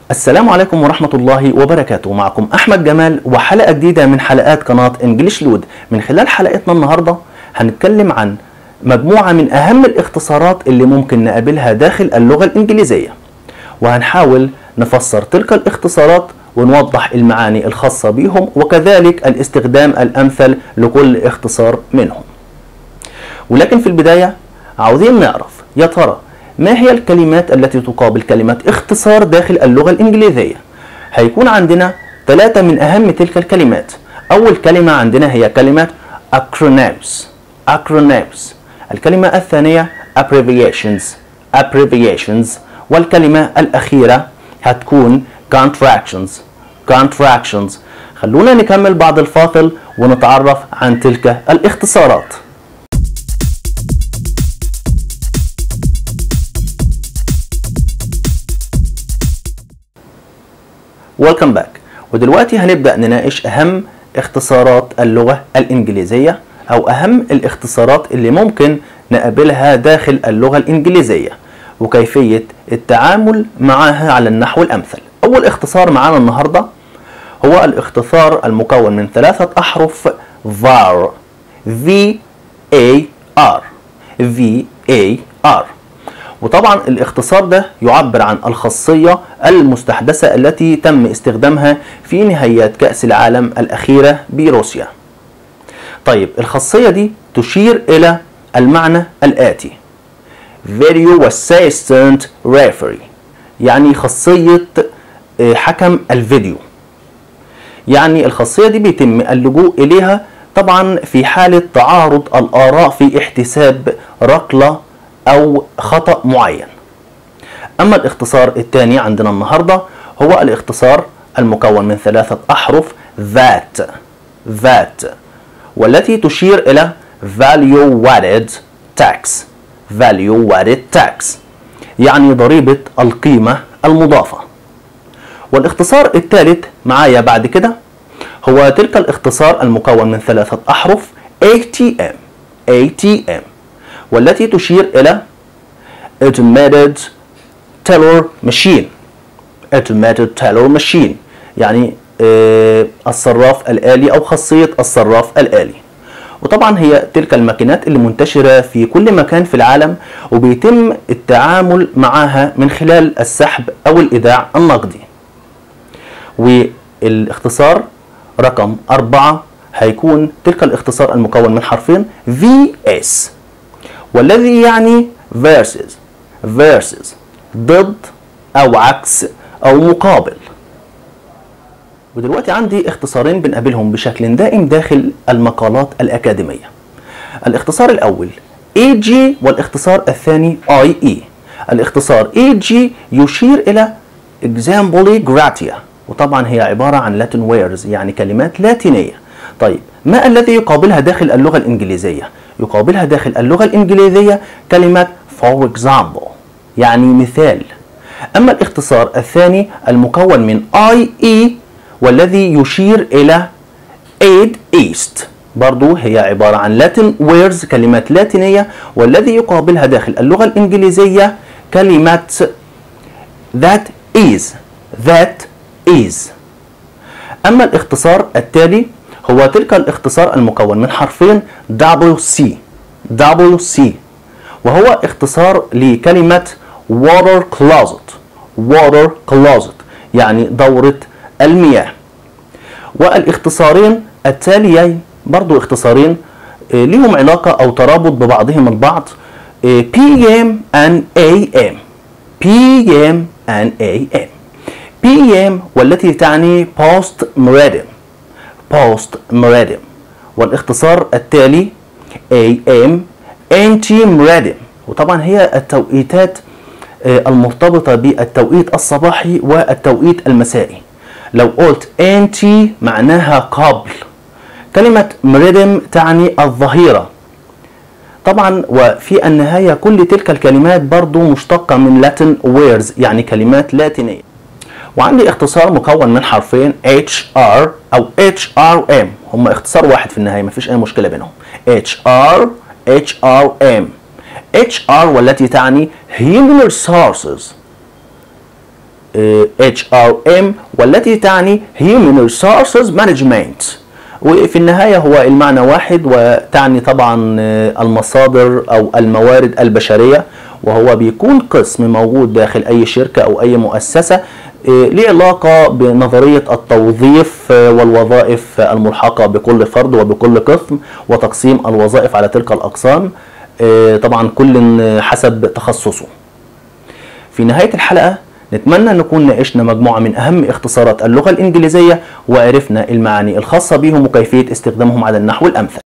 السلام عليكم ورحمة الله وبركاته. معكم أحمد جمال وحلقة جديدة من حلقات قناة انجليش لود. من خلال حلقتنا النهاردة هنتكلم عن مجموعة من أهم الاختصارات اللي ممكن نقابلها داخل اللغة الإنجليزية، وهنحاول نفسر تلك الاختصارات ونوضح المعاني الخاصة بهم وكذلك الاستخدام الأمثل لكل اختصار منهم. ولكن في البداية عاوزين نعرف يا ترى ما هي الكلمات التي تقابل كلمة اختصار داخل اللغة الإنجليزية؟ هيكون عندنا 3 من أهم تلك الكلمات. أول كلمة عندنا هي كلمة acronyms. الكلمة الثانية abbreviations. والكلمة الأخيرة هتكون contractions. خلونا نكمل بعد الفاصل ونتعرف عن تلك الاختصارات. Welcome back. ودلوقتي هنبدأ نناقش أهم اختصارات اللغة الإنجليزية أو أهم الاختصارات اللي ممكن نقابلها داخل اللغة الإنجليزية وكيفية التعامل معها على النحو الأمثل. أول اختصار معانا النهاردة هو الاختصار المكون من 3 أحرف VAR. VAR. وطبعا الاختصار ده يعبر عن الخاصية المستحدثة التي تم استخدامها في نهائيات كأس العالم الأخيرة بروسيا. طيب الخاصية دي تشير إلى المعنى الآتي: Video Assistant Referee، يعني خاصية حكم الفيديو. يعني الخاصية دي بيتم اللجوء إليها طبعا في حالة تعارض الآراء في احتساب ركلة أو خطأ معين. أما الاختصار الثاني عندنا النهاردة هو الاختصار المكون من 3 أحرف VAT، والتي تشير إلى Value Added Tax، يعني ضريبة القيمة المضافة. والاختصار الثالث معايا بعد كده هو تلك الاختصار المكون من 3 أحرف ATM، والتي تشير إلى Automated Teller Machine، يعني الصراف الآلي أو خاصية الصراف الآلي. وطبعا هي تلك الماكينات اللي منتشرة في كل مكان في العالم وبيتم التعامل معها من خلال السحب أو الإيداع النقدي. والاختصار رقم 4 هيكون تلك الاختصار المكون من حرفين VS، والذي يعني versus ضد أو عكس أو مقابل. ودلوقتي عندي اختصارين بنقابلهم بشكل دائم داخل المقالات الأكاديمية. الاختصار الأول AG والاختصار الثاني IE. الاختصار AG يشير إلى Examboli Gratia، وطبعا هي عبارة عن Latin words، يعني كلمات لاتينية. طيب ما الذي يقابلها داخل اللغة الإنجليزية؟ يقابلها داخل اللغة الإنجليزية كلمة for example، يعني مثال. أما الاختصار الثاني المكون من IE والذي يشير إلى aid east، برضو هي عبارة عن Latin words، كلمات لاتينية، والذي يقابلها داخل اللغة الإنجليزية كلمة that is. أما الاختصار التالي هو تلك الاختصار المكون من حرفين WC، وهو اختصار لكلمة water closet، يعني دورة المياه. والاختصارين التاليين برضو اختصارين لهم علاقة أو ترابط ببعضهم البعض، PM and AM. PM والتي تعني post meridum، والاختصار التالي AM anti meridum، وطبعا هي التوقيتات المرتبطة بالتوقيت الصباحي والتوقيت المسائي. لو قلت anti معناها قبل، كلمة meridum تعني الظهيرة. طبعا وفي النهاية كل تلك الكلمات برضو مشتقة من Latin words، يعني كلمات لاتينية. وعندي اختصار مكون من حرفين HR أو HRM، هم اختصار واحد في النهاية، مفيش أي مشكلة بينهم. HRM HR والتي تعني Human Resources، HRM والتي تعني Human Resources Management. وفي النهاية هو المعنى واحد وتعني طبعا المصادر أو الموارد البشرية، وهو بيكون قسم موجود داخل أي شركة أو أي مؤسسة ليه علاقة بنظرية التوظيف والوظائف الملحقة بكل فرد وبكل قسم وتقسيم الوظائف على تلك الأقسام، طبعا كل حسب تخصصه. في نهاية الحلقة نتمنى أن نكون ناقشنا مجموعة من أهم اختصارات اللغة الإنجليزية وعرفنا المعاني الخاصة بهم وكيفية استخدامهم على النحو الأمثل.